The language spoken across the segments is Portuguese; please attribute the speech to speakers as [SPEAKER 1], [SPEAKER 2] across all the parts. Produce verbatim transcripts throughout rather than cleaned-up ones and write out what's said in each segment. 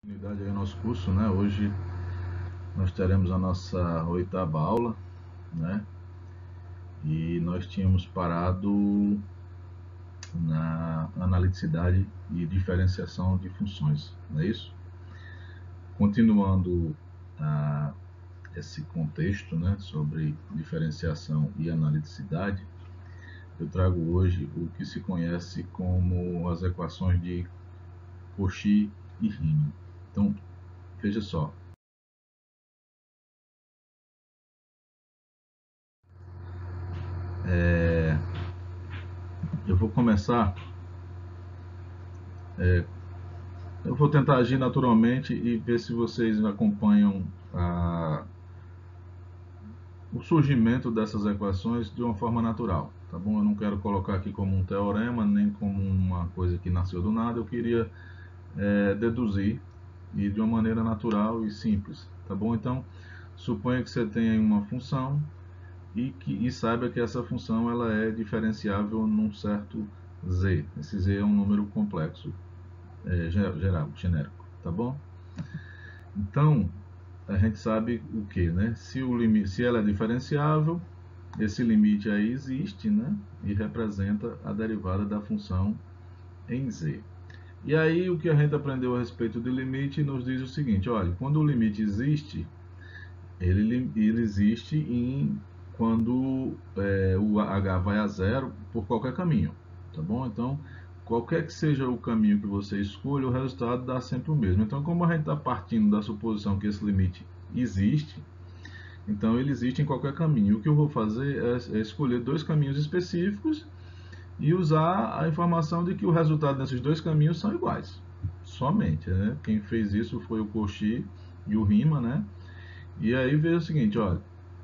[SPEAKER 1] Continuidade aí ao nosso curso, né? Hoje nós teremos a nossa oitava aula, né? E nós tínhamos parado na analiticidade e diferenciação de funções, não é isso? Continuando a, esse contexto, né, sobre diferenciação e analiticidade, eu trago hoje o que se conhece como as equações de Cauchy e Riemann. Então, veja só. É, eu vou começar, é, eu vou tentar agir naturalmente e ver se vocês acompanham a, o surgimento dessas equações de uma forma natural, tá bom? Eu não quero colocar aqui como um teorema, nem como uma coisa que nasceu do nada, eu queria é, deduzir e de uma maneira natural e simples, tá bom? Então, suponha que você tenha uma função e, que, e saiba que essa função ela é diferenciável num certo z. Esse z é um número complexo, é, geral, genérico, tá bom? Então, a gente sabe o que, né? Se, o limite, se ela é diferenciável, esse limite aí existe, né? E representa a derivada da função em z. E aí o que a gente aprendeu a respeito do limite nos diz o seguinte, olha, quando o limite existe, ele, ele existe em, quando é, o h vai a zero por qualquer caminho, tá bom? Então, qualquer que seja o caminho que você escolha, o resultado dá sempre o mesmo. Então, como a gente está partindo da suposição que esse limite existe, então ele existe em qualquer caminho. O que eu vou fazer é, é escolher dois caminhos específicos e usar a informação de que o resultado desses dois caminhos são iguais. Somente, né? Quem fez isso foi o Cauchy e o Riemann, né? E aí veio o seguinte, olha,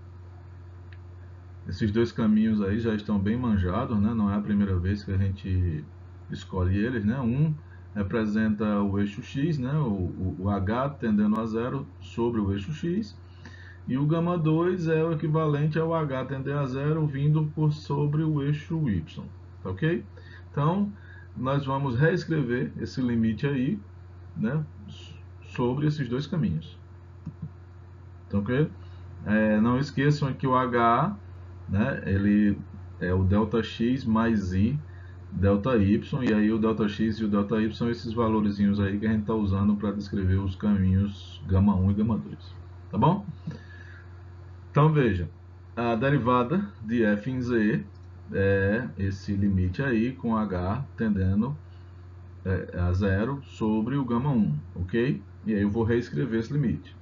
[SPEAKER 1] esses dois caminhos aí já estão bem manjados, né? Não é a primeira vez que a gente escolhe eles, né? Um representa o eixo x, né? O, o, o h tendendo a zero sobre o eixo x, e o gama dois é o equivalente ao h tender a zero vindo por sobre o eixo y, tá ok? Então, nós vamos reescrever esse limite aí, né? Sobre esses dois caminhos, tá ok? É, não esqueçam que o h, né, ele é o delta x mais i delta y, e aí o delta x e o delta y são esses valorzinhos aí que a gente está usando para descrever os caminhos gama um e gama dois, tá bom? Então veja, a derivada de f em z é esse limite aí com h tendendo é, a zero sobre o gama um, ok? E aí eu vou reescrever esse limite,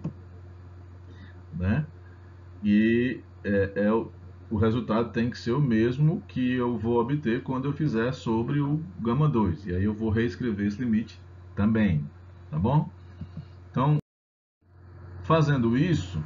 [SPEAKER 1] né? E é, é o, o resultado tem que ser o mesmo que eu vou obter quando eu fizer sobre o gama dois. E aí eu vou reescrever esse limite também, tá bom? Então, fazendo isso,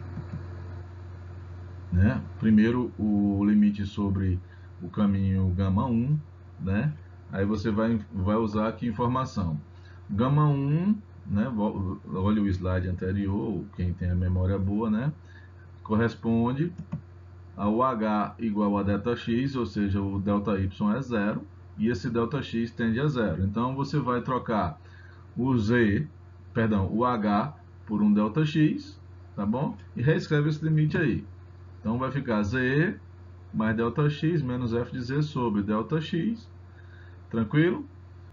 [SPEAKER 1] né, primeiro o limite sobre o caminho gama um, né? Aí você vai, vai usar aqui informação. Gama um, né? Olha o slide anterior, quem tem a memória boa, né? Corresponde ao h igual a Δx, ou seja, o Δy é zero, e esse Δx tende a zero. Então você vai trocar o z, perdão, o h por um Δx, tá bom? E reescreve esse limite aí. Então vai ficar z mais Δx menos f de z sobre Δx, tranquilo?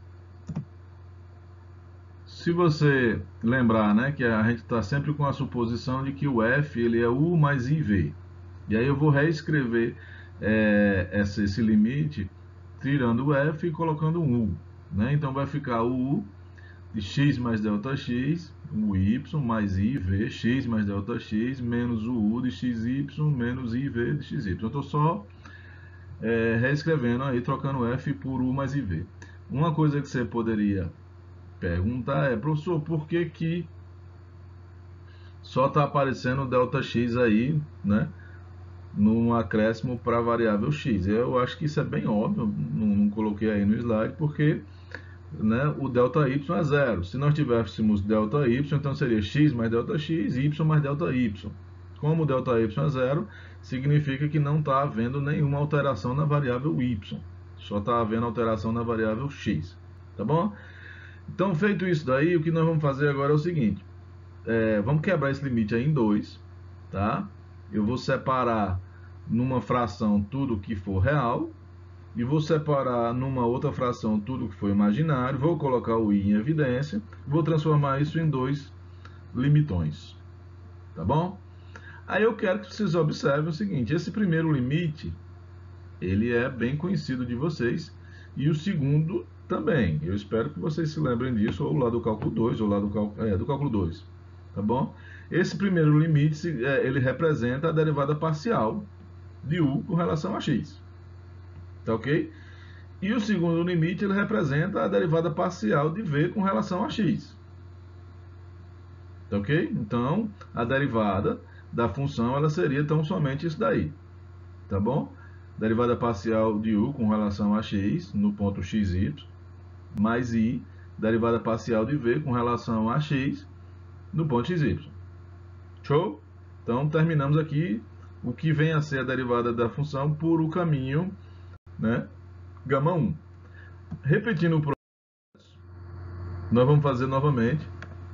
[SPEAKER 1] Se você lembrar, né, que a gente está sempre com a suposição de que o f ele é u mais iv. E aí eu vou reescrever é, esse, esse limite tirando o f e colocando um u, né? Então vai ficar o u de x mais ΔX, o y mais iv, x mais ΔX menos o u de xy menos iv de xy. Eu estou só é, reescrevendo aí, trocando f por u mais iv. Uma coisa que você poderia perguntar é, professor, por que que só está aparecendo o ΔX aí, né? Num acréscimo para a variável x. Eu acho que isso é bem óbvio, não, não coloquei aí no slide, porque né, o ΔY é zero. Se nós tivéssemos ΔY, então seria x mais ΔX, y mais ΔY. Como o ΔY é zero, significa que não está havendo nenhuma alteração na variável y. Só está havendo alteração na variável x. Tá bom? Então, feito isso daí, o que nós vamos fazer agora é o seguinte. É, vamos quebrar esse limite aí em dois, tá? Eu vou separar numa fração tudo que for real e vou separar numa outra fração tudo que for imaginário, vou colocar o i em evidência, vou transformar isso em dois limitões, tá bom? Aí eu quero que vocês observem o seguinte, esse primeiro limite, ele é bem conhecido de vocês, e o segundo também. Eu espero que vocês se lembrem disso, ou lá do cálculo dois, ou lá do cálculo, é, do cálculo dois, tá bom? Esse primeiro limite, ele representa a derivada parcial de u com relação a x, tá ok? E o segundo limite, ele representa a derivada parcial de v com relação a x, tá ok? Então, a derivada da função, ela seria tão somente isso daí, tá bom? Derivada parcial de u com relação a x no ponto xy, mais i, derivada parcial de v com relação a x no ponto xy. Show? Então, terminamos aqui o que vem a ser a derivada da função por o caminho, né, gama um. Repetindo o processo, nós vamos fazer novamente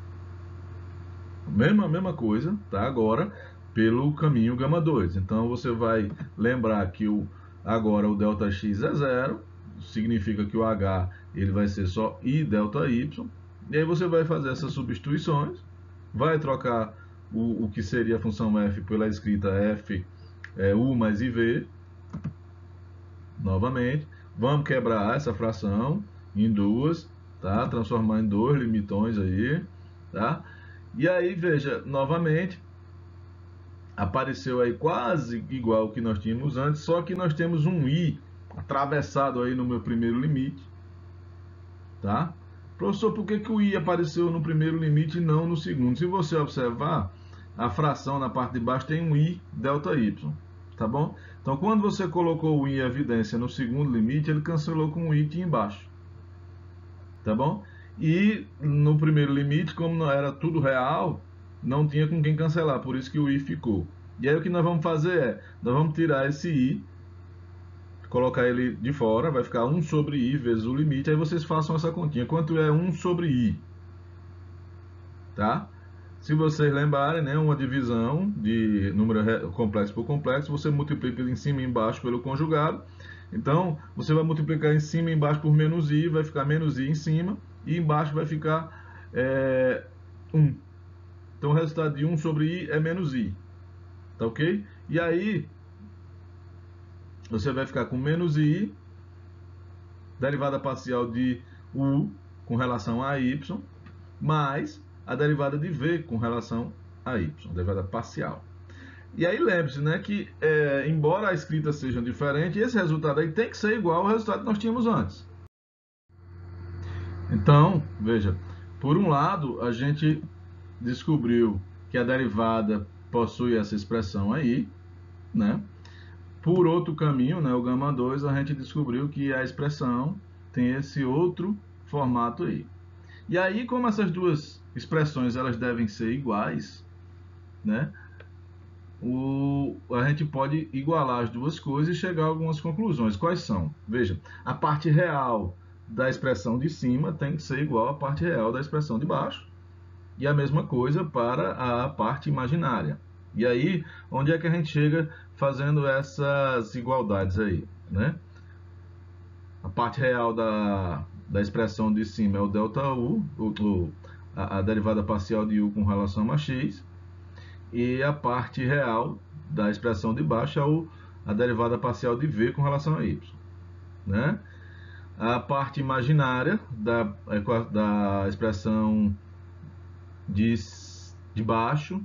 [SPEAKER 1] mesma, mesma coisa, tá? Agora pelo caminho gama dois. Então você vai lembrar que o, agora o ΔX é zero, significa que o H ele vai ser só I ΔY, e aí você vai fazer essas substituições, vai trocar o, o que seria a função f pela escrita f é, u mais iv, novamente, vamos quebrar essa fração em duas, tá? Transformar em dois limitões aí, tá? E aí, veja, novamente, apareceu aí quase igual ao que nós tínhamos antes, só que nós temos um i atravessado aí no meu primeiro limite, tá? Professor, por que, que o i apareceu no primeiro limite e não no segundo? Se você observar, a fração na parte de baixo tem um i ΔY, tá bom? Então, quando você colocou o i em evidência no segundo limite, ele cancelou com o i aqui embaixo, tá bom? E no primeiro limite, como não era tudo real, não tinha com quem cancelar, por isso que o i ficou. E aí o que nós vamos fazer é, nós vamos tirar esse i, colocar ele de fora, vai ficar um sobre i vezes o limite, aí vocês façam essa continha. Quanto é um sobre i? Tá? Se vocês lembrarem, né, uma divisão de número complexo por complexo, você multiplica em cima e embaixo pelo conjugado. Então, você vai multiplicar em cima e embaixo por menos i, vai ficar menos i em cima, e embaixo vai ficar é, um. Então, o resultado de um sobre i é menos i. Tá ok? E aí, você vai ficar com menos i, derivada parcial de u com relação a y, mais a derivada de v com relação a y, derivada parcial. E aí lembre-se, né, que é, embora a escrita seja diferente, esse resultado aí tem que ser igual ao resultado que nós tínhamos antes. Então, veja, por um lado, a gente descobriu que a derivada possui essa expressão aí, né? Por outro caminho, né, o gama dois, a gente descobriu que a expressão tem esse outro formato aí. E aí, como essas duas expressões elas devem ser iguais, né, o, a gente pode igualar as duas coisas e chegar a algumas conclusões. Quais são? Veja, a parte real da expressão de cima tem que ser igual à parte real da expressão de baixo. E a mesma coisa para a parte imaginária. E aí, onde é que a gente chega fazendo essas igualdades aí, né? A parte real da, da expressão de cima é o ΔU, o, o, a, a derivada parcial de u com relação a x, e a parte real da expressão de baixo é o, a derivada parcial de v com relação a y, né? A parte imaginária da, da expressão de, de baixo,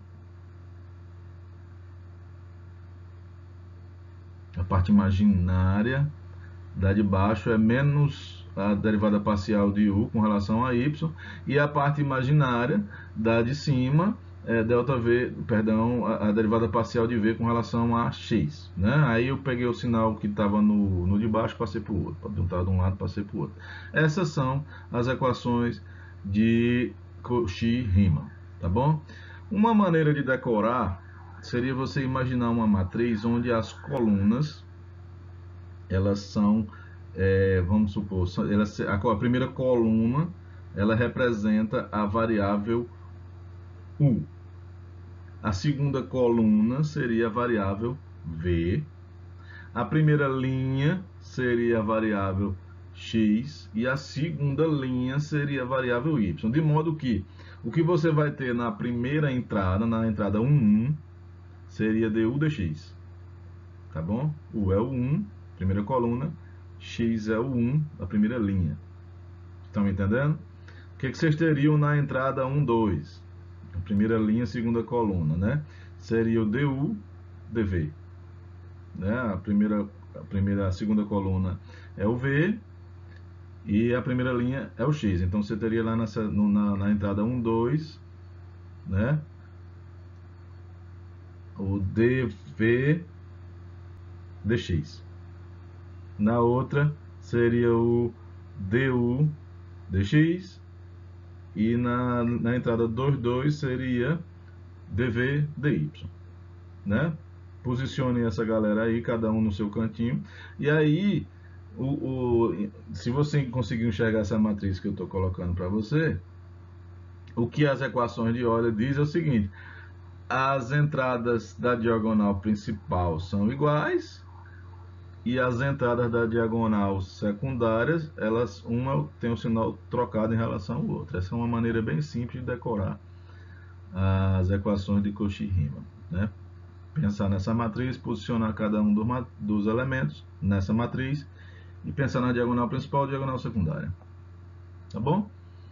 [SPEAKER 1] a parte imaginária da de baixo é menos a derivada parcial de u com relação a y, e a parte imaginária da de cima é ΔV, perdão, a, a derivada parcial de v com relação a x, né? Aí eu peguei o sinal que estava no, no de baixo, passei para o outro, para juntar de um lado, passei para o outro. Essas são as equações de Cauchy-Riemann, tá bom? Uma maneira de decorar seria você imaginar uma matriz onde as colunas elas são, é, vamos supor, elas, a primeira coluna ela representa a variável u. A segunda coluna seria a variável v. A primeira linha seria a variável x e a segunda linha seria a variável y. De modo que o que você vai ter na primeira entrada, na entrada um, um, seria du dx. Tá bom? U é o um, primeira coluna, x é o um, a primeira linha. Estão me entendendo? O que, que vocês teriam na entrada um, dois? A primeira linha, segunda coluna, né? Seria o du dv. Né? A primeira, a primeira, a segunda coluna é o v e a primeira linha é o x. Então você teria lá nessa, no, na, na entrada um, dois, né? O dv dx. Na outra seria o du dx e na, na entrada dois, dois seria dv dy, né? Posicione essa galera aí, cada um no seu cantinho, e aí o, o, se você conseguir enxergar essa matriz que eu estou colocando para você, o que as equações de Euler diz é o seguinte: as entradas da diagonal principal são iguais e as entradas da diagonal secundárias, elas uma tem um sinal trocado em relação ao outro. Essa é uma maneira bem simples de decorar as equações de Cauchy-Riemann, né? Pensar nessa matriz, posicionar cada um dos elementos nessa matriz e pensar na diagonal principal e diagonal secundária. Tá bom?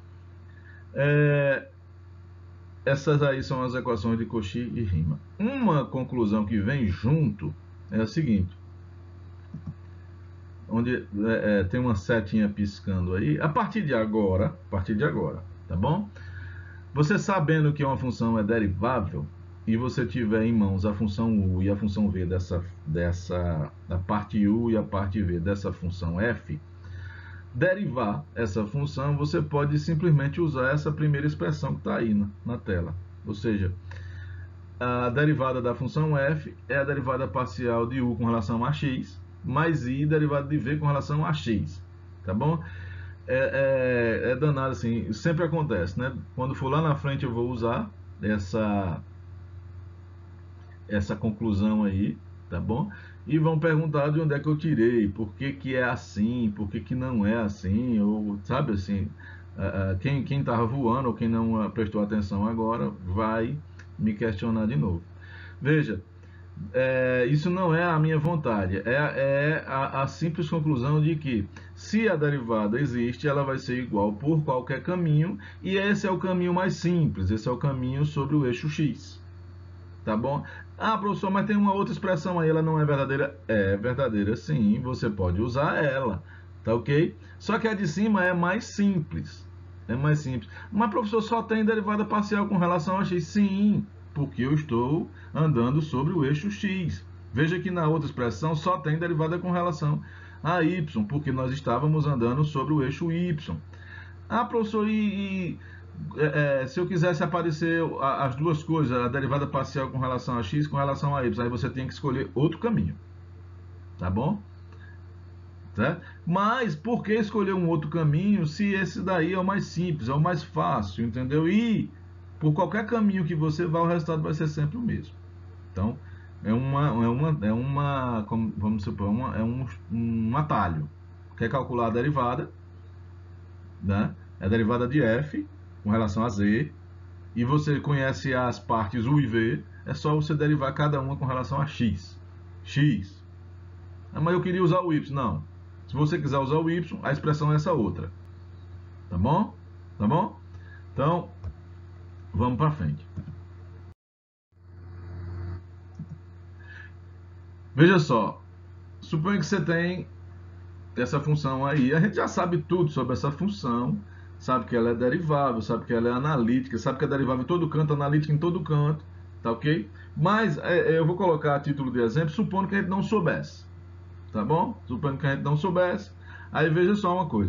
[SPEAKER 1] É, essas aí são as equações de Cauchy e Riemann. Uma conclusão que vem junto é a seguinte: onde é, é, tem uma setinha piscando aí. A partir de agora, a partir de agora, tá bom? Você sabendo que uma função é derivável e você tiver em mãos a função u e a função v dessa, dessa a parte u e a parte v dessa função f, derivar essa função, você pode simplesmente usar essa primeira expressão que está aí na, na tela. Ou seja, a derivada da função f é a derivada parcial de u com relação a x, mais i derivada de v com relação a x. Tá bom? É, é, é danado assim, sempre acontece, né? Quando for lá na frente eu vou usar essa essa conclusão aí, tá bom? E vão perguntar de onde é que eu tirei, por que que é assim, por que que não é assim, ou sabe assim, uh, quem quem estava voando ou quem não prestou atenção agora vai me questionar de novo. Veja, é, isso não é a minha vontade, é, é a, a simples conclusão de que se a derivada existe, ela vai ser igual por qualquer caminho, e esse é o caminho mais simples, esse é o caminho sobre o eixo x. Tá bom? Ah, professor, mas tem uma outra expressão aí, ela não é verdadeira? É verdadeira sim, você pode usar ela, tá ok? Só que a de cima é mais simples, é mais simples. Mas, professor, só tem derivada parcial com relação a x? Sim, porque eu estou andando sobre o eixo x. Veja que na outra expressão só tem derivada com relação a y, porque nós estávamos andando sobre o eixo y. Ah, professor, e... e É, é, se eu quisesse aparecer as duas coisas, a derivada parcial com relação a x com relação a y, aí você tem que escolher outro caminho, tá bom? Certo? Mas por que escolher um outro caminho se esse daí é o mais simples, é o mais fácil, entendeu? E por qualquer caminho que você vá, o resultado vai ser sempre o mesmo. Então é uma, é uma, é uma como, vamos supor, uma, é um, um atalho. Quer calcular a derivada, né? É a derivada de f com relação a z, e você conhece as partes u e v, é só você derivar cada uma com relação a x. X. Ah, mas eu queria usar o y. Não. Se você quiser usar o y, a expressão é essa outra. Tá bom? Tá bom? Então, vamos para frente. Veja só. Suponha que você tem essa função aí. A gente já sabe tudo sobre essa função. Sabe que ela é derivável, sabe que ela é analítica, sabe que é derivável em todo canto, analítica em todo canto. Tá ok? Mas é, eu vou colocar a título de exemplo, supondo que a gente não soubesse. Tá bom? Supondo que a gente não soubesse. Aí veja só uma coisa.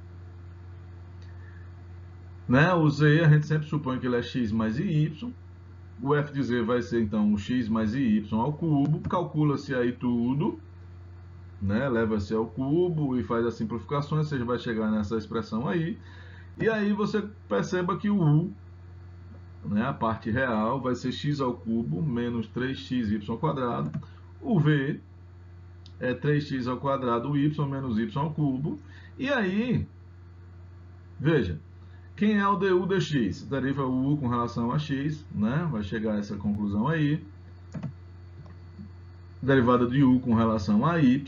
[SPEAKER 1] Né? O z a gente sempre supõe que ele é x mais y. O f de z vai ser então o x mais y ao cubo. Calcula-se aí tudo. Né? Leva-se ao cubo e faz as simplificações. Você vai chegar nessa expressão aí. E aí você perceba que o u, né, a parte real, vai ser x ao cubo menos três x y ao quadrado. O v é três x ao quadrado y menos y ao cubo. E aí, veja, quem é o du dx? Deriva o u com relação a x, né? Vai chegar a essa conclusão aí. Derivada de u com relação a y.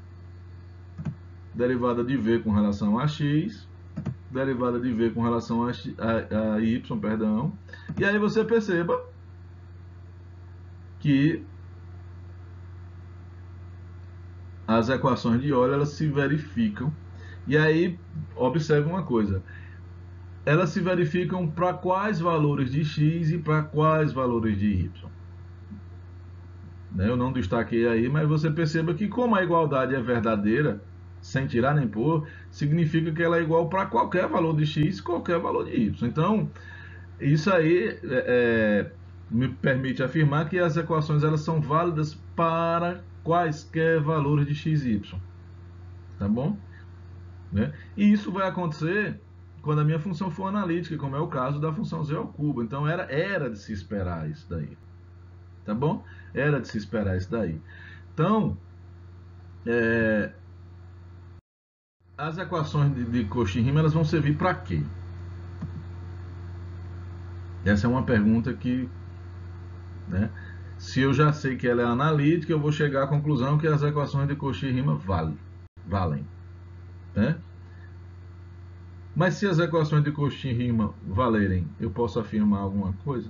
[SPEAKER 1] Derivada de v com relação a x. Derivada de v com relação a, x, a, a y, perdão. E aí você perceba que as equações de Euler elas se verificam. E aí, observe uma coisa. Elas se verificam para quais valores de x e para quais valores de y. Eu não destaquei aí, mas você perceba que como a igualdade é verdadeira, sem tirar nem pôr, significa que ela é igual para qualquer valor de x e qualquer valor de y. Então, isso aí é, me permite afirmar que as equações elas são válidas para quaisquer valores de x e y. Tá bom? Né? E isso vai acontecer quando a minha função for analítica, como é o caso da função z ao cubo. Então era, era de se esperar isso daí. Tá bom? Era de se esperar isso daí. Então, é, as equações de, de Cauchy-Riemann elas vão servir para quê? Essa é uma pergunta que, né, se eu já sei que ela é analítica, eu vou chegar à conclusão que as equações de Cauchy-Riemann valem. valem né? Mas se as equações de Cauchy-Riemann valerem, eu posso afirmar alguma coisa?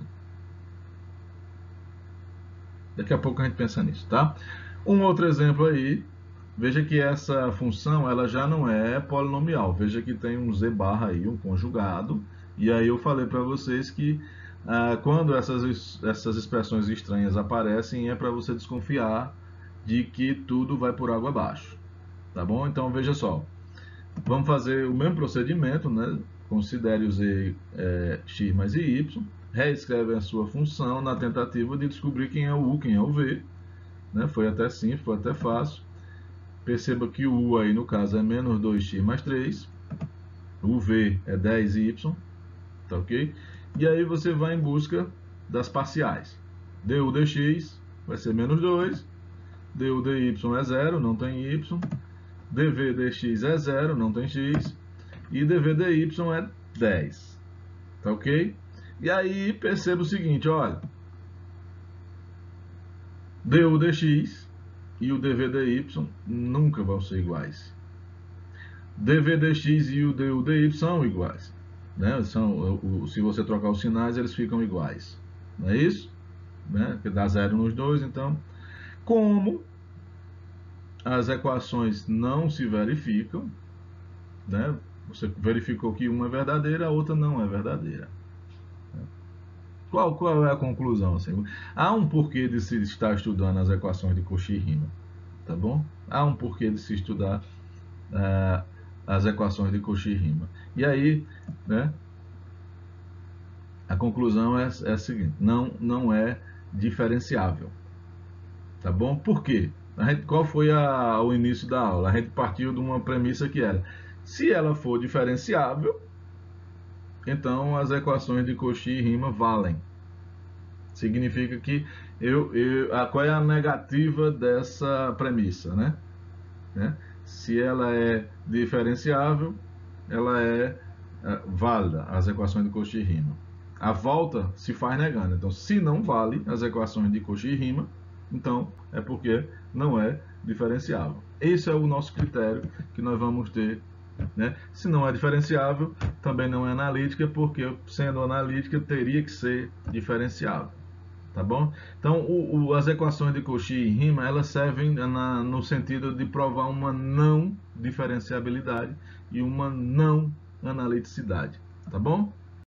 [SPEAKER 1] Daqui a pouco a gente pensa nisso, tá? Um outro exemplo aí, veja que essa função ela já não é polinomial. Veja que tem um z barra aí, um conjugado. E aí eu falei para vocês que ah, quando essas, essas expressões estranhas aparecem, é para você desconfiar de que tudo vai por água abaixo. Tá bom? Então veja só. Vamos fazer o mesmo procedimento, né? Considere o z é, x mais y, reescreve a sua função na tentativa de descobrir quem é o u, quem é o v. Né? Foi até simples, foi até fácil. Perceba que o u aí no caso é menos dois x mais três, o v é dez y, tá ok? E aí você vai em busca das parciais. Du dx vai ser menos dois, du dy é zero, não tem y, dv dx é zero, não tem x, e dv dy é dez, tá ok? E aí perceba o seguinte, olha, du dx e o dv dy nunca vão ser iguais. Dv dx e o du dy são iguais, né? São, o, se você trocar os sinais, eles ficam iguais, não é isso? Né? Que dá zero nos dois, então, como as equações não se verificam, né? Você verificou que uma é verdadeira, a outra não é verdadeira. Qual, qual é a conclusão? Assim? Há um porquê de se estar estudando as equações de Cauchy-Riemann, tá bom? Há um porquê de se estudar uh, as equações de Cauchy-Riemann. E aí, né, a conclusão é, é a seguinte, não, não é diferenciável, tá bom? Por quê? A gente, qual foi a, o início da aula? A gente partiu de uma premissa que era, se ela for diferenciável, então as equações de Cauchy-Riemann valem. Significa que eu, eu, a, qual é a negativa dessa premissa, né? né? Se ela é diferenciável, ela é, é válida, as equações de Cauchy-Riemann. A volta se faz negando. Então, se não vale as equações de Cauchy-Riemann, então é porque não é diferenciável. Esse é o nosso critério que nós vamos ter. Né? Se não é diferenciável, também não é analítica, porque sendo analítica teria que ser diferenciável. Tá bom? Então, o, o, as equações de Cauchy e Riemann, elas servem na, no sentido de provar uma não diferenciabilidade e uma não analiticidade. Tá bom?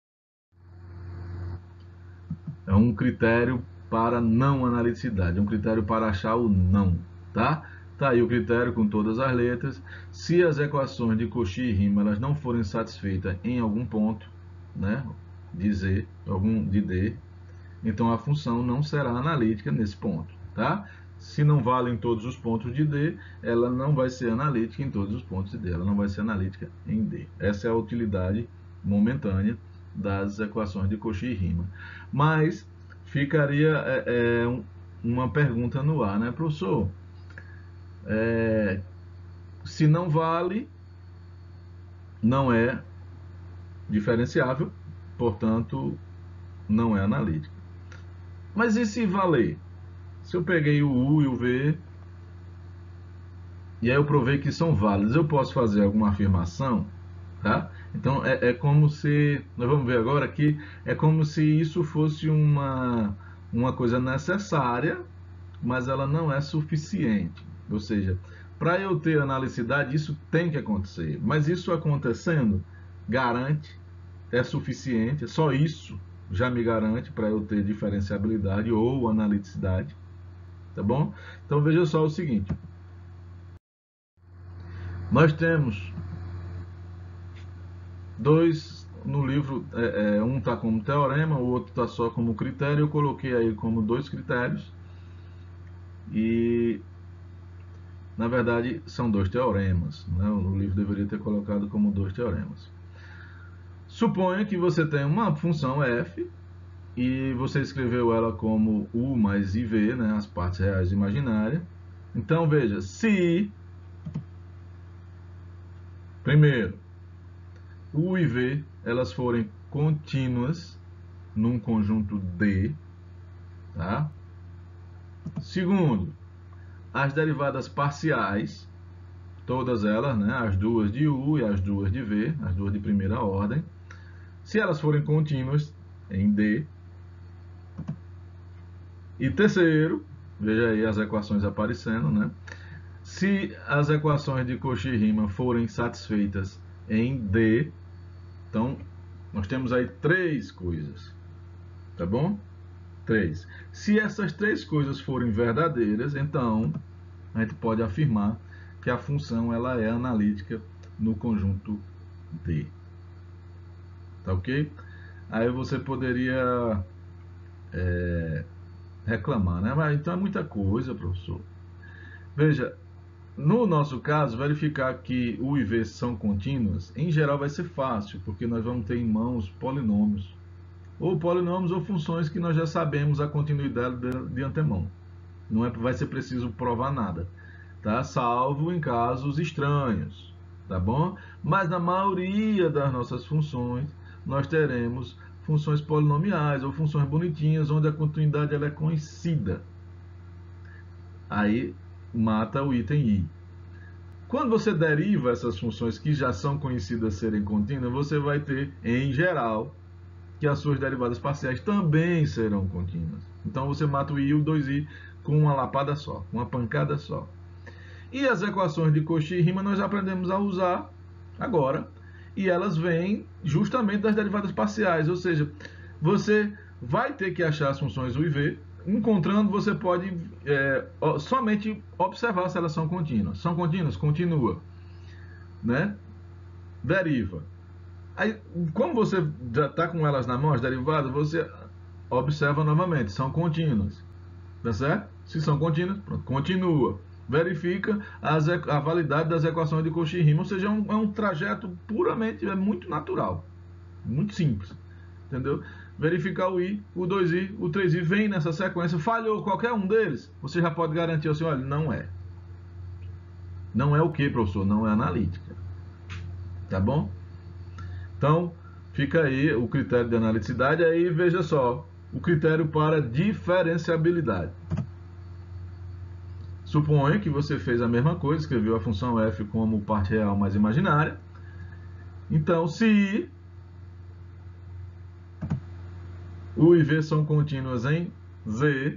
[SPEAKER 1] É um critério para não analiticidade, é um critério para achar o não, tá? Tá aí o critério com todas as letras. Se as equações de Cauchy e Riemann elas não forem satisfeitas em algum ponto, né, de Z, algum de D, então a função não será analítica nesse ponto, tá? Se não vale em todos os pontos de D, ela não vai ser analítica em todos os pontos de D, ela não vai ser analítica em D. Essa é a utilidade momentânea das equações de Cauchy e Riemann. Mas ficaria é, é, um, uma pergunta no ar, né, professor? É, se não vale, não é diferenciável, portanto, não é analítica. Mas e se valer? Se eu peguei o U e o V e aí eu provei que são válidos, eu posso fazer alguma afirmação? Tá? Então é, é como se, nós vamos ver agora que é como se isso fosse uma, uma coisa necessária, mas ela não é suficiente. Ou seja, para eu ter analicidade, isso tem que acontecer. Mas isso acontecendo, garante, é suficiente, só isso já me garante para eu ter diferenciabilidade ou analiticidade. Tá bom? Então veja só o seguinte. Nós temos dois no livro, é, é, um está como teorema, o outro está só como critério. Eu coloquei aí como dois critérios e na verdade são dois teoremas, né? O livro deveria ter colocado como dois teoremas. Suponha que você tem uma função f e você escreveu ela como u mais iv, né? As partes reais e imaginárias. Então veja, se primeiro u e v elas forem contínuas num conjunto D, tá? Segundo, as derivadas parciais, todas elas, né, as duas de U e as duas de V, as duas de primeira ordem, se elas forem contínuas em D. E terceiro, veja aí as equações aparecendo, né? Se as equações de Cauchy e Riemann forem satisfeitas em D, então nós temos aí três coisas, tá bom? Três. Se essas três coisas forem verdadeiras, então a gente pode afirmar que a função ela é analítica no conjunto D. Tá ok? Aí você poderia é, reclamar, né? Mas então é muita coisa, professor. Veja, no nosso caso, verificar que U e V são contínuas, em geral vai ser fácil, porque nós vamos ter em mãos polinômios. Ou polinômios ou funções que nós já sabemos a continuidade de antemão. Não é, vai ser preciso provar nada, tá? Salvo em casos estranhos, tá bom? Mas na maioria das nossas funções, nós teremos funções polinomiais ou funções bonitinhas, onde a continuidade ela é conhecida. Aí mata o item I. Quando você deriva essas funções que já são conhecidas serem contínuas, você vai ter, em geral, que as suas derivadas parciais também serão contínuas. Então você mata o I e o dois i com uma lapada só, uma pancada só. E as equações de Cauchy e Riemann nós aprendemos a usar agora, e elas vêm justamente das derivadas parciais, ou seja, você vai ter que achar as funções U e V, encontrando você pode é, somente observar se elas são contínuas. São contínuas? Continua, né? Deriva. Aí, como você já está com elas na mão, as derivadas, você observa novamente, são contínuas, tá certo? Se são contínuas, pronto, continua. Verifica as, a validade das equações de Cauchy e Riemann, ou seja, é um, é um trajeto puramente, é muito natural, muito simples, entendeu? Verificar o I, o dois i, o três i, vem nessa sequência, falhou qualquer um deles, você já pode garantir assim, olha, não é. Não é o que, professor? Não é analítica, tá bom? Então, fica aí o critério de analiticidade, aí veja só, o critério para diferenciabilidade. Suponha que você fez a mesma coisa, escreveu a função f como parte real mais imaginária. Então, se U e V são contínuas em Z,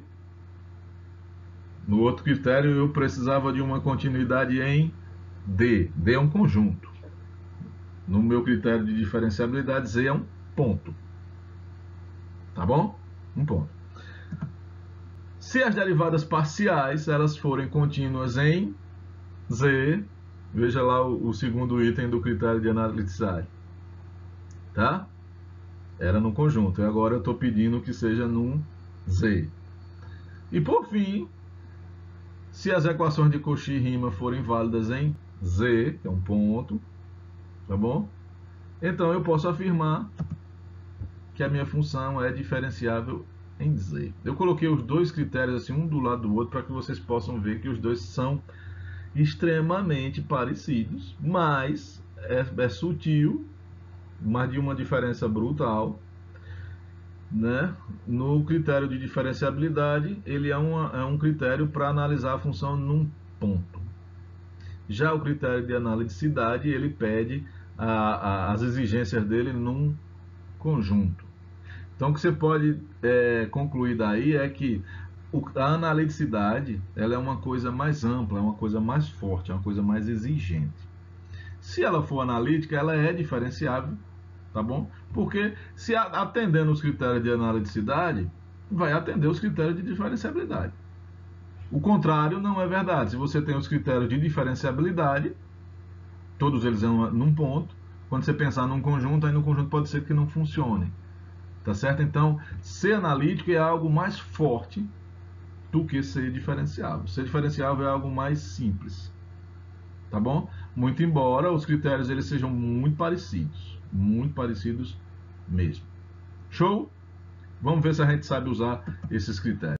[SPEAKER 1] no outro critério eu precisava de uma continuidade em D. D é um conjunto. No meu critério de diferenciabilidade, Z é um ponto. Tá bom? Um ponto. Se as derivadas parciais elas forem contínuas em Z, veja lá o, o segundo item do critério de analiticidade, tá? Era no conjunto, e agora eu estou pedindo que seja num Z. E por fim, se as equações de Cauchy e Riemann forem válidas em Z, que é um ponto, tá bom? Então eu posso afirmar que a minha função é diferenciável em Z. Eu coloquei os dois critérios assim um do lado do outro para que vocês possam ver que os dois são extremamente parecidos, mas é, é sutil, mas de uma diferença brutal, né? No critério de diferenciabilidade, ele é, uma, é um critério para analisar a função num ponto. Já o critério de analiticidade, ele pede a, a, as exigências dele num conjunto. Então, o que você pode é, concluir daí é que a analiticidade ela é uma coisa mais ampla, é uma coisa mais forte, é uma coisa mais exigente. Se ela for analítica, ela é diferenciável, tá bom? Porque se atendendo os critérios de analiticidade, vai atender os critérios de diferenciabilidade. O contrário não é verdade. Se você tem os critérios de diferenciabilidade, todos eles são num ponto, quando você pensar num conjunto, aí no conjunto pode ser que não funcione. Tá certo? Então, ser analítico é algo mais forte do que ser diferenciável. Ser diferenciável é algo mais simples. Tá bom? Muito embora os critérios eles sejam muito parecidos. Muito parecidos mesmo. Show? Vamos ver se a gente sabe usar esses critérios.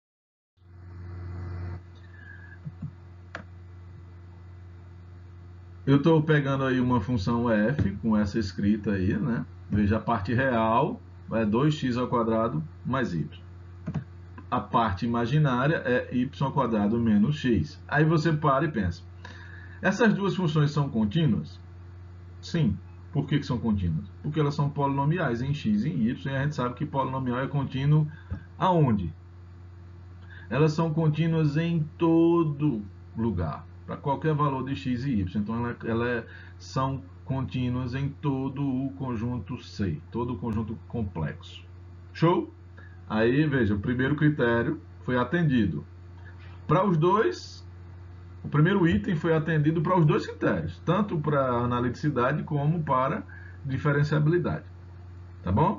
[SPEAKER 1] Eu estou pegando aí uma função f com essa escrita aí, né? Veja, a parte real é dois x ao quadrado mais y. A parte imaginária é y ao quadrado menos x. Aí você para e pensa, essas duas funções são contínuas? Sim. Por que, que são contínuas? Porque elas são polinomiais em x e em y, e a gente sabe que polinomial é contínuo aonde? Elas são contínuas em todo lugar, para qualquer valor de x e y. Então, elas ela é, são contínuas em todo o conjunto C, todo o conjunto complexo. Show? Aí, veja, o primeiro critério foi atendido. Para os dois, o primeiro item foi atendido para os dois critérios, tanto para analiticidade como para diferenciabilidade. Tá bom?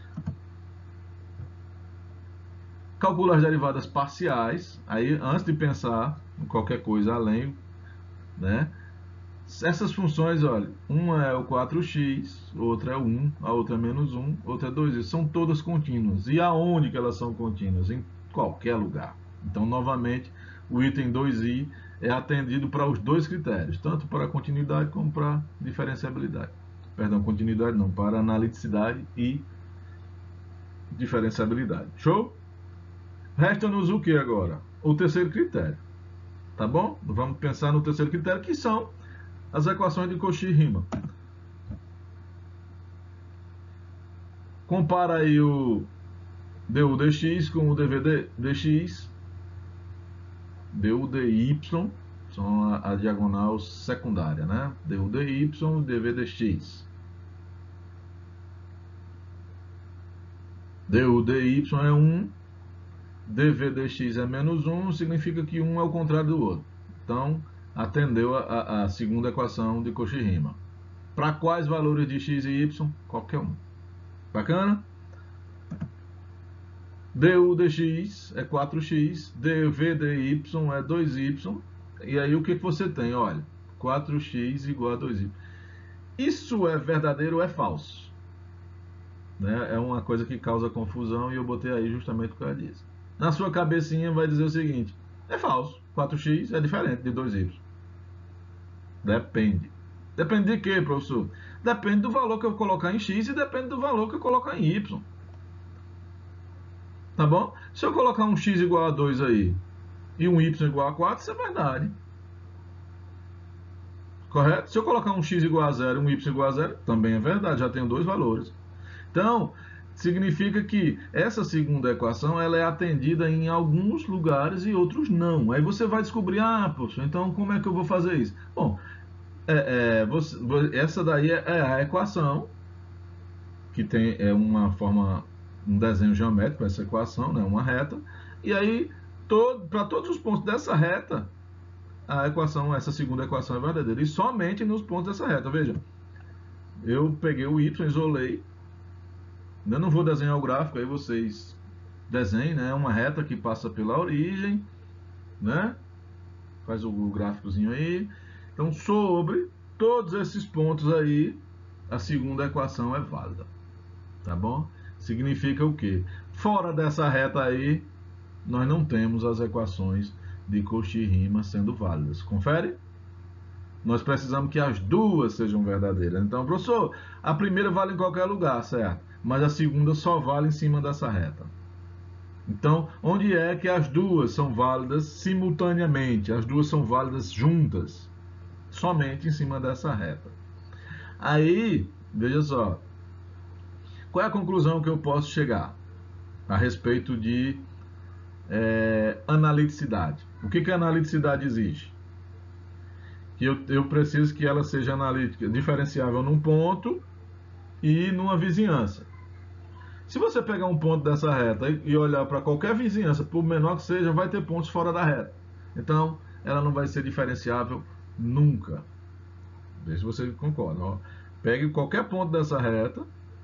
[SPEAKER 1] Calcula as derivadas parciais, aí antes de pensar em qualquer coisa além, né? Essas funções, olha, uma é o quatro x, outra é um, a outra é menos um, outra é dois i, são todas contínuas. E aonde que elas são contínuas? Em qualquer lugar. Então, novamente, o item dois i é atendido para os dois critérios, tanto para a continuidade como para a diferenciabilidade. Perdão, continuidade não, para a analiticidade e diferenciabilidade. Show? Resta-nos o que agora? O terceiro critério. Tá bom? Vamos pensar no terceiro critério, que são as equações de Cauchy-Riemann. Compara aí o du dx com o dv dx, du dy, são a, a diagonal secundária, né? Du dy, dv dx. Du dy é um, dv dx é menos um, significa que um é o contrário do outro. Então, atendeu a, a, a segunda equação de Cauchy-Riemann. Para quais valores de x e y? Qualquer um. Bacana? Du dx é quatro x, dv dy é dois y, e aí o que você tem? Olha, quatro x igual a dois y. Isso é verdadeiro ou é falso? Né? É uma coisa que causa confusão e eu botei aí justamente por causa disso. Na sua cabecinha vai dizer o seguinte, é falso, quatro x é diferente de dois y. Depende. Depende de quê, professor? Depende do valor que eu colocar em x e depende do valor que eu colocar em y. Tá bom? Se eu colocar um x igual a dois aí e um y igual a quatro, isso é verdade. Correto? Se eu colocar um x igual a zero e um y igual a zero, também é verdade, já tenho dois valores. Então, significa que essa segunda equação ela é atendida em alguns lugares e outros não. Aí você vai descobrir, ah, poxa, então como é que eu vou fazer isso? Bom, é, é, você, essa daí é, é a equação, que tem é uma forma, um desenho geométrico, essa equação, né, uma reta, e aí todo, para todos os pontos dessa reta, a equação, essa segunda equação é verdadeira, e somente nos pontos dessa reta. Veja, eu peguei o y, isolei, eu não vou desenhar o gráfico, aí vocês desenhem, né, uma reta que passa pela origem, né, faz o gráficozinho aí, então sobre todos esses pontos aí, a segunda equação é válida. Tá bom? Significa o quê? Fora dessa reta aí, nós não temos as equações de Cauchy e Riemann sendo válidas. Confere? Nós precisamos que as duas sejam verdadeiras. Então, professor, a primeira vale em qualquer lugar, certo? Mas a segunda só vale em cima dessa reta. Então, onde é que as duas são válidas simultaneamente? As duas são válidas juntas, somente em cima dessa reta. Aí, veja só, qual é a conclusão que eu posso chegar a respeito de é, analiticidade? O que, que a analiticidade exige? Que eu, eu preciso que ela seja analítica, diferenciável num ponto e numa vizinhança. Se você pegar um ponto dessa reta e olhar para qualquer vizinhança, por menor que seja, vai ter pontos fora da reta. Então, ela não vai ser diferenciável nunca. Vê se você concorda. Ó. Pegue qualquer ponto dessa reta,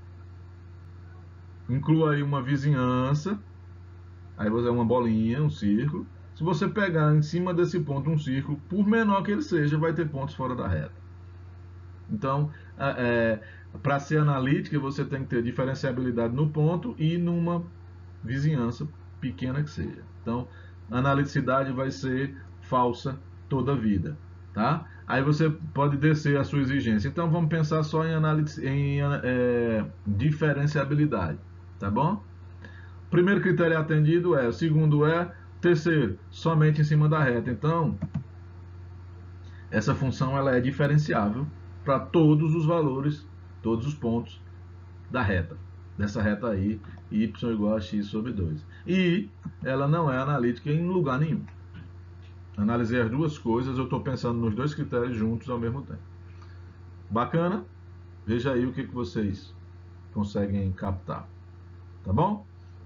[SPEAKER 1] inclua aí uma vizinhança, aí você é uma bolinha, um círculo. Se você pegar em cima desse ponto um círculo, por menor que ele seja, vai ter pontos fora da reta. Então, é, para ser analítica, você tem que ter diferenciabilidade no ponto e numa vizinhança pequena que seja. Então, a analiticidade vai ser falsa toda a vida, tá? Aí você pode descer a sua exigência. Então, vamos pensar só em, em é, diferenciabilidade, tá bom? Primeiro critério atendido é, o segundo é, terceiro, somente em cima da reta. Então, essa função ela é diferenciável para todos os valores, todos os pontos da reta, dessa reta aí, y igual a x sobre dois. E ela não é analítica em lugar nenhum. Analisei as duas coisas, eu estou pensando nos dois critérios juntos ao mesmo tempo. Bacana? Veja aí o que, que vocês conseguem captar. Tá bom?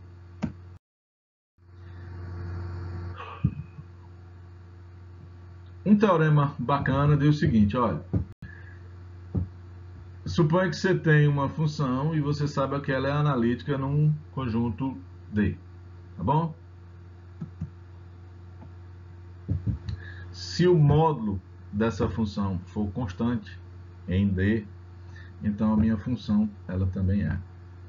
[SPEAKER 1] Um teorema bacana diz o seguinte, olha. Suponha que você tem uma função e você sabe que ela é analítica num conjunto D. Tá bom? Se o módulo dessa função for constante em D, então a minha função ela também é.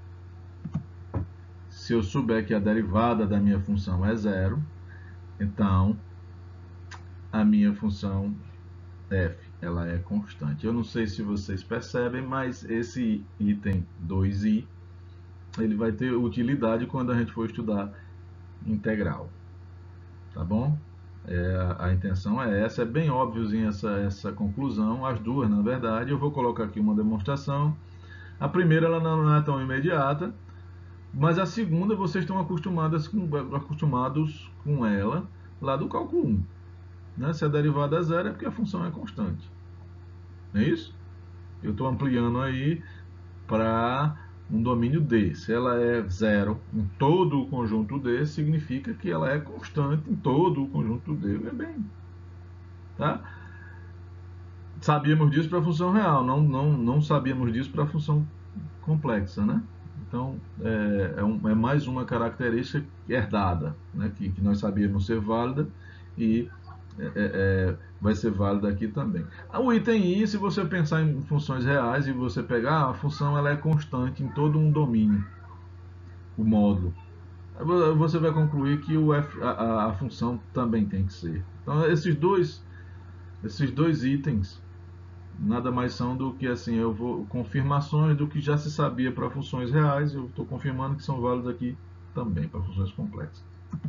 [SPEAKER 1] Se eu souber que a derivada da minha função é zero, então a minha função f ela é constante. Eu não sei se vocês percebem, mas esse item dois i ele vai ter utilidade quando a gente for estudar integral. Tá bom? É, a intenção é essa, é bem óbviozinha essa, essa conclusão, as duas na verdade. Eu vou colocar aqui uma demonstração. A primeira ela não é tão imediata, mas a segunda vocês estão acostumados com, acostumados com ela lá do cálculo um. Né? Se a derivada é zero é porque a função é constante. Não é isso? Eu estou ampliando aí para um domínio D. Se ela é zero em todo o conjunto D, significa que ela é constante em todo o conjunto D. É bem, tá? Sabíamos disso para a função real, não, não, não sabíamos disso para a função complexa, né? Então, é, é, um, é mais uma característica herdada, né? que, que nós sabíamos ser válida e é, é, vai ser válida aqui também. O item I, se você pensar em funções reais e você pegar, a função ela é constante em todo um domínio, o módulo. Você vai concluir que o F, a, a função também tem que ser. Então, esses dois, esses dois itens nada mais são do que assim, eu vou confirmações do que já se sabia para funções reais, eu estou confirmando que são válidos aqui também para funções complexas.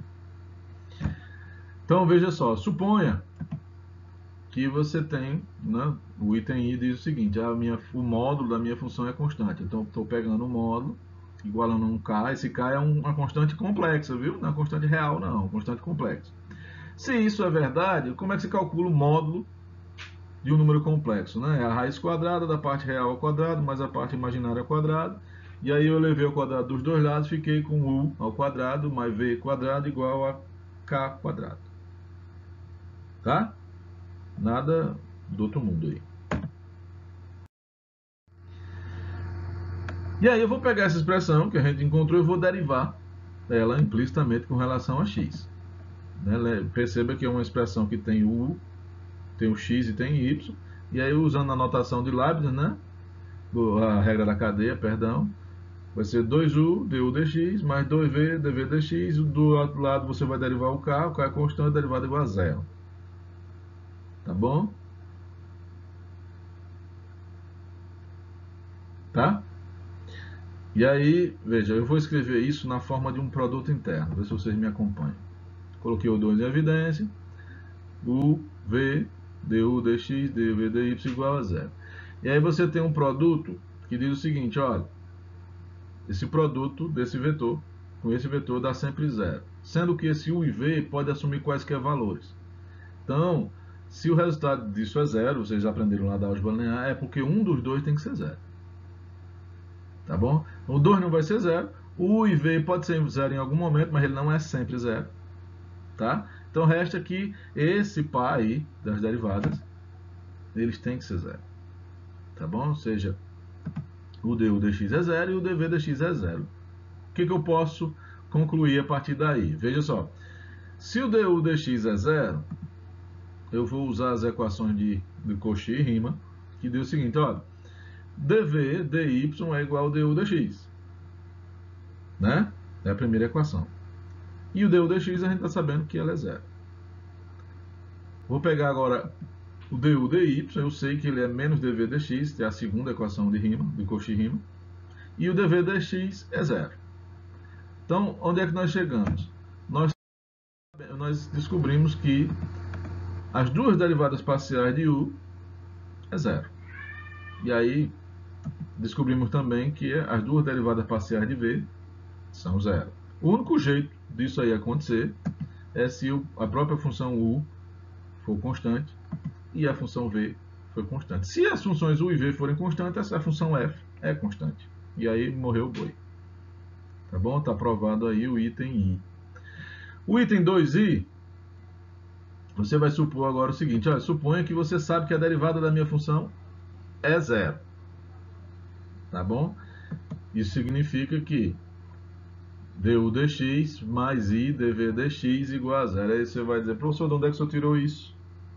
[SPEAKER 1] Então veja só, suponha que você tem, né, o item I diz o seguinte, a minha, o módulo da minha função é constante, então estou pegando o módulo, igualando um K, esse K é uma constante complexa, viu? Não é uma constante real não, é uma constante complexa. Se isso é verdade, como é que se calcula o módulo de um número complexo, né? É a raiz quadrada da parte real ao quadrado, mais a parte imaginária ao quadrado. E aí eu levei o quadrado dos dois lados, fiquei com U ao quadrado, mais V quadrado igual a K quadrado. Tá? Nada do outro mundo aí. E aí eu vou pegar essa expressão que a gente encontrou e vou derivar ela implicitamente com relação a x. Né? Perceba que é uma expressão que tem U, tem o x e tem y. E aí usando a notação de Leibniz, né? a regra da cadeia, perdão, vai ser dois u du dx mais dois v dv dx. Do outro lado você vai derivar o k, o k é constante, derivada igual a zero. Tá bom? Tá? E aí, veja, eu vou escrever isso na forma de um produto interno, ver se vocês me acompanham. Coloquei o dois em evidência, u, v, du dx, dv dy igual a zero. E aí você tem um produto que diz o seguinte, olha, esse produto desse vetor, com esse vetor dá sempre zero. Sendo que esse u e v pode assumir quaisquer valores. Então, se o resultado disso é zero, vocês já aprenderam lá da álgebra linear, é porque um dos dois tem que ser zero. Tá bom? O dois não vai ser zero. O u e v pode ser zero em algum momento, mas ele não é sempre zero. Tá? Então resta que esse par aí das derivadas, eles têm que ser zero. Tá bom? Ou seja, o du dx é zero e o dv dx é zero. O que, que eu posso concluir a partir daí? Veja só. Se o du dx é zero, eu vou usar as equações de, de Cauchy e Riemann, que diz o seguinte, olha, dv dy é igual ao du dx. Né? É a primeira equação. E o du dx a gente está sabendo que ela é zero. Vou pegar agora o du dy, eu sei que ele é menos dv dx, que é a segunda equação de Riemann, de Cauchy e Riemann. E o dv dx é zero. Então, onde é que nós chegamos? Nós, nós descobrimos que as duas derivadas parciais de u é zero. E aí, descobrimos também que as duas derivadas parciais de v são zero. O único jeito disso aí acontecer é se a própria função u for constante e a função v for constante. Se as funções u e v forem constantes, a função f é constante. E aí morreu o boi. Tá bom? Está aprovado aí o item I. O item dois i, você vai supor agora o seguinte, olha, suponha que você sabe que a derivada da minha função é zero. Tá bom? Isso significa que du dx mais i dv dx igual a zero. Aí você vai dizer, professor, de onde é que você tirou isso?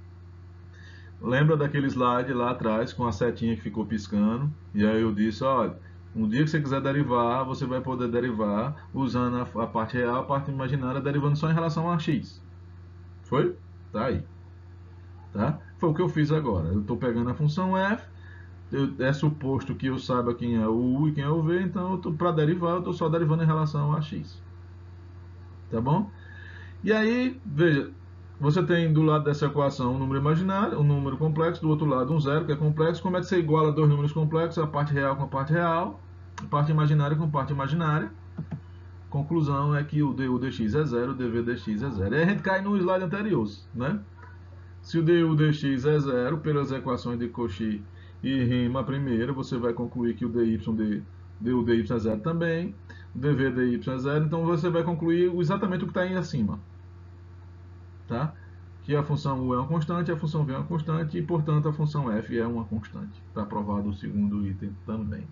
[SPEAKER 1] Lembra daquele slide lá atrás com a setinha que ficou piscando? E aí eu disse, olha, um dia que você quiser derivar, você vai poder derivar usando a, a parte real, a parte imaginária, derivando só em relação a x. Foi? Tá aí. Tá? Foi o que eu fiz agora. Eu estou pegando a função f, eu, é suposto que eu saiba quem é o u e quem é o v, então para derivar eu estou só derivando em relação a x. Tá bom? E aí, veja, você tem do lado dessa equação um número imaginário, um número complexo, do outro lado um zero, que é complexo. Como é que você iguala dois números complexos? A parte real com a parte real, a parte imaginária com a parte imaginária. Conclusão é que o du dx é zero, o dv dx é zero. E aí a gente cai no slide anterior, né? Se o du dx é zero, pelas equações de Cauchy e Riemann primeiro, você vai concluir que o dy, du dy é zero também, o dv dy é zero, então você vai concluir exatamente o que está aí acima. Tá? Que a função u é uma constante, a função v é uma constante, e portanto a função f é uma constante. Está aprovado o segundo item também.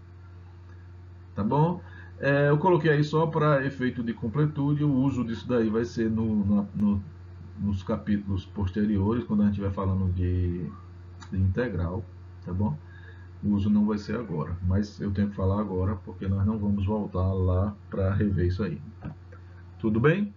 [SPEAKER 1] Tá bom? É, eu coloquei aí só para efeito de completude, o uso disso daí vai ser no, no, no, nos capítulos posteriores, quando a gente vai falando de, de integral, tá bom? O uso não vai ser agora, mas eu tenho que falar agora, porque nós não vamos voltar lá para rever isso aí. Tudo bem?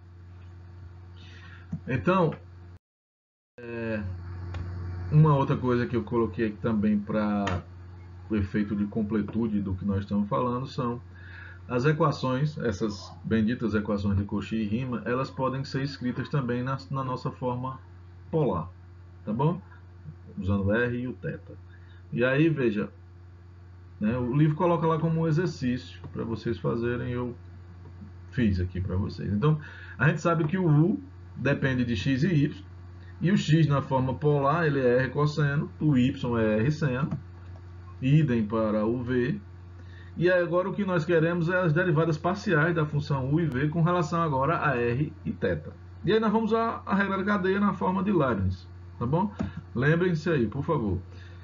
[SPEAKER 1] Então, é, uma outra coisa que eu coloquei aqui também para o efeito de completude do que nós estamos falando são as equações, essas benditas equações de Cauchy e Riemann, elas podem ser escritas também na, na nossa forma polar, tá bom? Usando R e o θ. E aí, veja, né, o livro coloca lá como um exercício para vocês fazerem, eu fiz aqui para vocês. Então, a gente sabe que o U depende de x e y, e o x na forma polar ele é R cosseno, o y é R seno, idem para o v. E agora o que nós queremos é as derivadas parciais da função u e v com relação agora a r e θ. E aí nós vamos usar a regra da cadeia na forma de Leibniz, tá bom? Lembrem-se aí, por favor.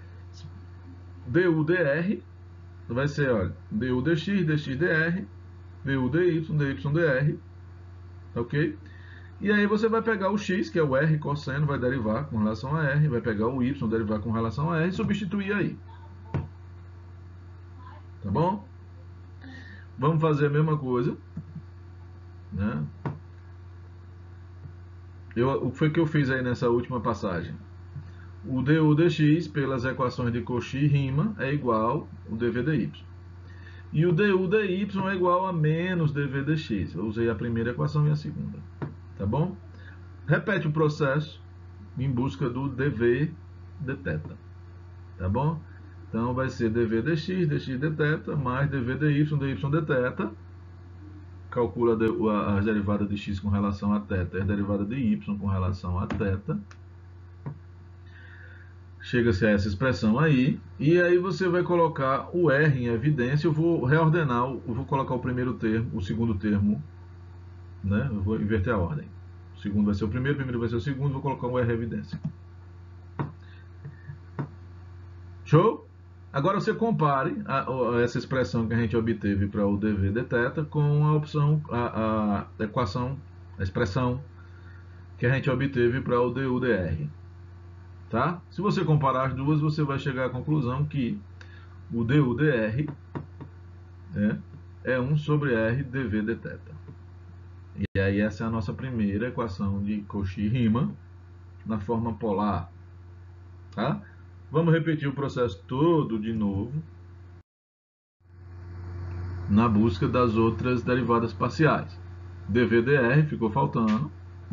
[SPEAKER 1] Du dr vai ser, olha, du dx, dx dr, du dy, dy dr, ok? E aí você vai pegar o x, que é o r cosseno, vai derivar com relação a r, vai pegar o y, derivar com relação a r e substituir aí. Tá bom? Vamos fazer a mesma coisa, né? Eu, o que foi que eu fiz aí nessa última passagem? O du dx pelas equações de Cauchy e Riemann é igual ao dv dy. E o du dy é igual a menos dv dx. Eu usei a primeira equação e a segunda. Tá bom? Repete o processo em busca do dv dθ. Tá bom? Então vai ser dv dx, dx dθ, mais dv dy, dy dθ. Calcula as derivadas de x com relação a θ e as derivadas de y com relação a θ. Chega-se a essa expressão aí, e aí você vai colocar o R em evidência. Eu vou reordenar, eu vou colocar o primeiro termo, o segundo termo, né? Eu vou inverter a ordem. O segundo vai ser o primeiro, o primeiro vai ser o segundo, vou colocar o R em evidência. Show? Agora você compare a, a, essa expressão que a gente obteve para o dv dθ com a opção, a, a equação, a expressão que a gente obteve para o du dr. Tá? Se você comparar as duas, você vai chegar à conclusão que o du dr é, é um sobre r dv dθ. E aí essa é a nossa primeira equação de Cauchy-Riemann na forma polar. Tá? Vamos repetir o processo todo de novo na busca das outras derivadas parciais. dv dr ficou faltando.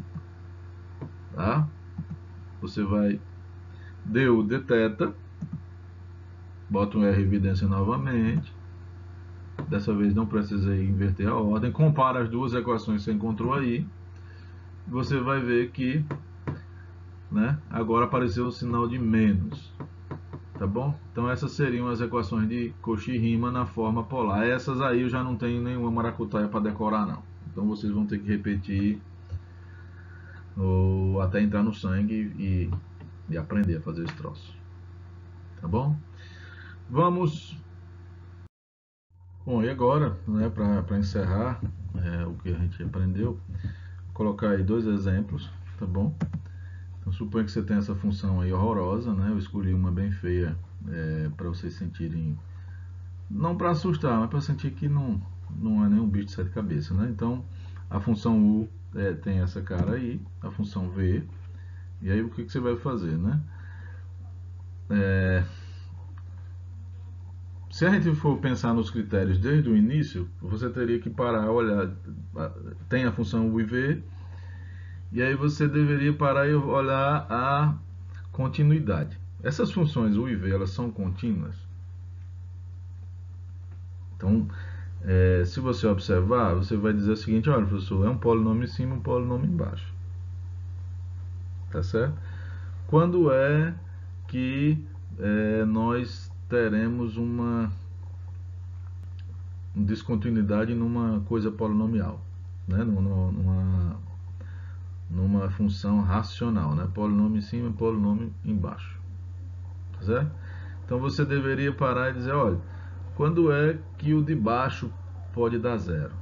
[SPEAKER 1] Tá? Você vai du dθ, bota um R em evidência novamente. Dessa vez não precisei inverter a ordem. Compara as duas equações que você encontrou aí. Você vai ver que, né, agora apareceu o sinal de menos. Tá bom? Então essas seriam as equações de Cauchy-Riemann na forma polar. Essas aí eu já não tenho nenhuma maracutaia para decorar não. Então vocês vão ter que repetir ou até entrar no sangue e, e aprender a fazer esse troço. Tá bom? Vamos... Bom, e agora, né, para encerrar é, o que a gente aprendeu, vou colocar aí dois exemplos, tá bom? Então, suponho que você tem essa função aí horrorosa, né? Eu escolhi uma bem feia é, para vocês sentirem, não para assustar, mas para sentir que não, não é nenhum bicho de sete cabeças, né? Então, a função u é, tem essa cara aí, a função v, e aí o que, que você vai fazer, né? É, se a gente for pensar nos critérios desde o início, você teria que parar, olhar, tem a função u e v, e aí você deveria parar e olhar a continuidade. Essas funções u e v, elas são contínuas? Então, é, se você observar, você vai dizer o seguinte, olha professor, é um polinômio em cima e um polinômio embaixo. Tá certo? Quando é que é, nós teremos uma descontinuidade numa coisa polinomial, né? numa, numa função racional, né? Polinômio em cima e polinômio embaixo, tá certo? Então você deveria parar e dizer, olha, quando é que o de baixo pode dar zero,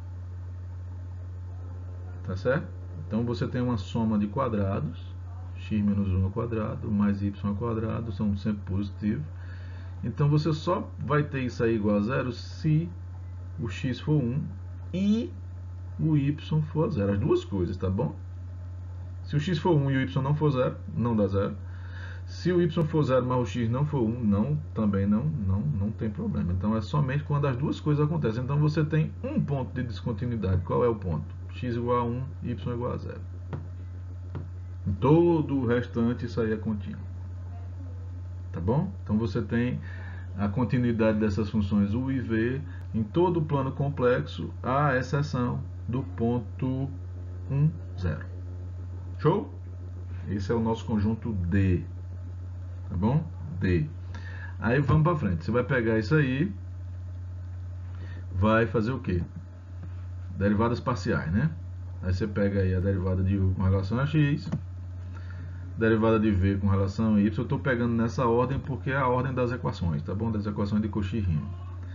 [SPEAKER 1] tá certo? Então você tem uma soma de quadrados, x menos um ao quadrado mais y ao quadrado, são sempre positivos. Então você só vai ter isso aí igual a zero se o x for um e o y for zero. As duas coisas, tá bom? Se o x for um e o y não for zero, não dá zero. Se o y for zero, mas o x não for um, não, também não, não, não tem problema. Então é somente quando as duas coisas acontecem. Então você tem um ponto de descontinuidade. Qual é o ponto? X igual a um, y igual a zero. Em todo o restante isso aí é contínuo. Tá bom? Então você tem a continuidade dessas funções u e v em todo o plano complexo, à exceção do ponto um, zero. Show? Esse é o nosso conjunto D. Tá bom? D. Aí vamos para frente. Você vai pegar isso aí, vai fazer o quê? Derivadas parciais, né? Aí você pega aí a derivada de u com relação a x, derivada de v com relação a y. Eu estou pegando nessa ordem porque é a ordem das equações, tá bom? Das equações de Cauchy-Riemann.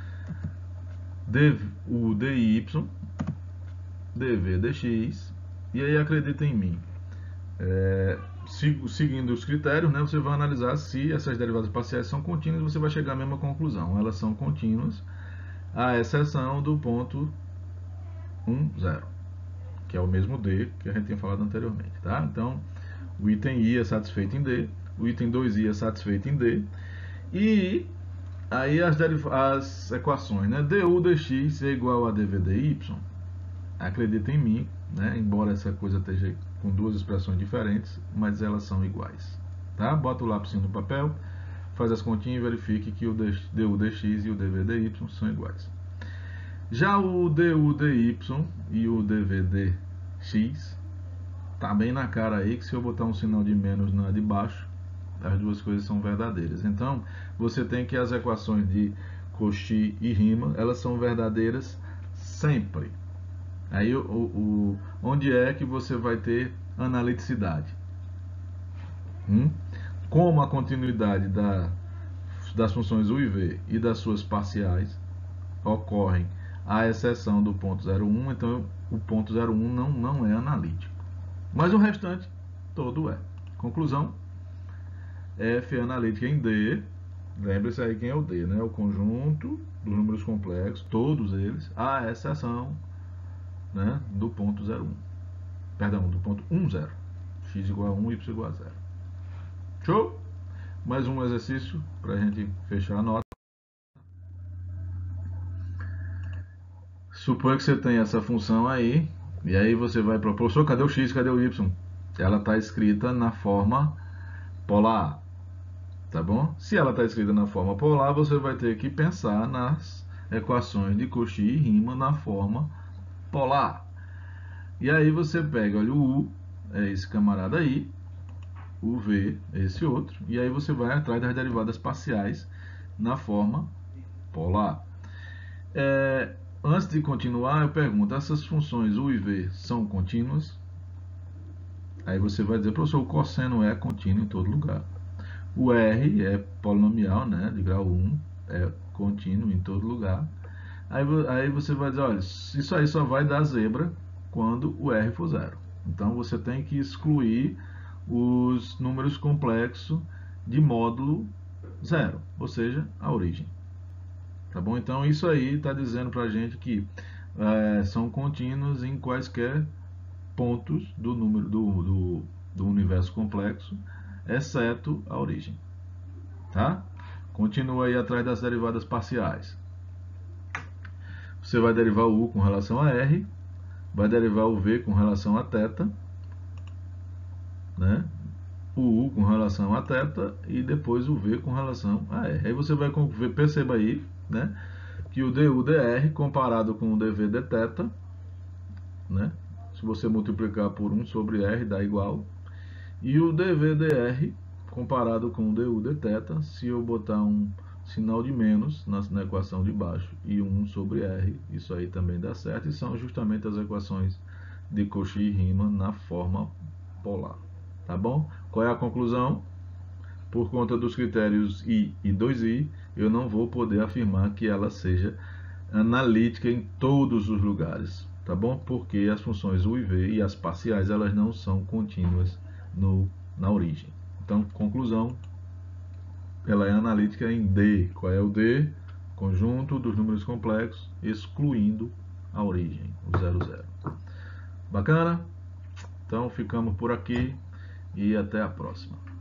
[SPEAKER 1] Du dy, dv dx, e aí acredita em mim. É, seguindo os critérios, né, você vai analisar se essas derivadas parciais são contínuas e você vai chegar à mesma conclusão. Elas são contínuas à exceção do ponto um, zero, que é o mesmo D que a gente tinha falado anteriormente, tá? Então, o item I é satisfeito em D, o item dois i é satisfeito em D, e aí as, as equações, né? du dx é igual a dv dy, acredita em mim, né? Embora essa coisa esteja com duas expressões diferentes, mas elas são iguais, tá? Bota o lápis no papel, faz as continhas e verifique que o du dx e o dv dy são iguais. Já o du dy e o dv dx tá bem na cara aí que se eu botar um sinal de menos na de baixo, as duas coisas são verdadeiras. Então, você tem que as equações de Cauchy e Riemann, elas são verdadeiras sempre. Aí, o, o, onde é que você vai ter analiticidade? Hum? Como a continuidade da, das funções u e v e das suas parciais ocorrem à exceção do ponto zero um, então o ponto zero um não, não é analítico. Mas o restante todo é. Conclusão: F é analítica em D. Lembre-se aí quem é o D, né? O conjunto dos números complexos, todos eles, à exceção, né, do ponto zero um. Perdão, do ponto um, zero. X igual a um, y igual a zero. Show? Mais um exercício para a gente fechar a nota. Suponha que você tem essa função aí, e aí você vai para o professor, cadê o x, cadê o y? Ela está escrita na forma polar, tá bom? Se ela está escrita na forma polar, você vai ter que pensar nas equações de Cauchy e Riemann na forma polar. E aí você pega, olha, o U é esse camarada aí, o V é esse outro, e aí você vai atrás das derivadas parciais na forma polar. É, antes de continuar, eu pergunto, essas funções U e V são contínuas? Aí você vai dizer, professor, o cosseno é contínuo em todo lugar. O R é polinomial, né, de grau um, é contínuo em todo lugar. Aí, aí você vai dizer, olha, isso aí só vai dar zebra quando o R for zero. Então você tem que excluir os números complexos de módulo zero, ou seja, a origem. Tá bom? Então isso aí está dizendo para a gente que é, são contínuos em quaisquer pontos do número do, do, do universo complexo, exceto a origem. Tá? Continua aí atrás das derivadas parciais. Você vai derivar o U com relação a R, vai derivar o V com relação a θ, né? O U com relação a θ e depois o V com relação a R. Aí você vai perceba aí, né, que o du dr comparado com o dv dθ, né, se você multiplicar por um sobre R dá igual, e o dv dr comparado com o du dθ, se eu botar um sinal de menos na, na equação de baixo e um sobre R, isso aí também dá certo, e são justamente as equações de Cauchy e Riemann na forma polar. Tá bom? Qual é a conclusão? Por conta dos critérios I e dois i, eu não vou poder afirmar que ela seja analítica em todos os lugares, tá bom? Porque as funções U e V e as parciais, elas não são contínuas no, na origem. Então, conclusão, ela é analítica em D. Qual é o D? Conjunto dos números complexos, excluindo a origem, o zero, zero. Bacana? Então, ficamos por aqui e até a próxima.